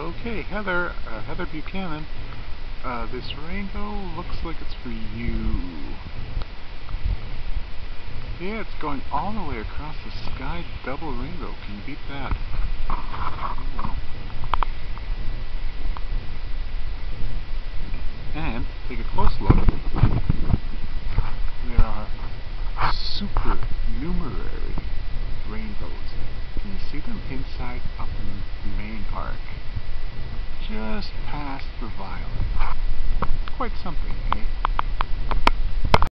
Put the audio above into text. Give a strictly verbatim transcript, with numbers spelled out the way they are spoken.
Okay, Heather, uh, Heather Buchanan, uh, this rainbow looks like it's for you. Yeah, it's going all the way across the sky, double rainbow. Can you beat that? Oh. And, take a close look. There are supernumerary rainbows. Can you see them inside of the main arc? Just past the violet. Quite something.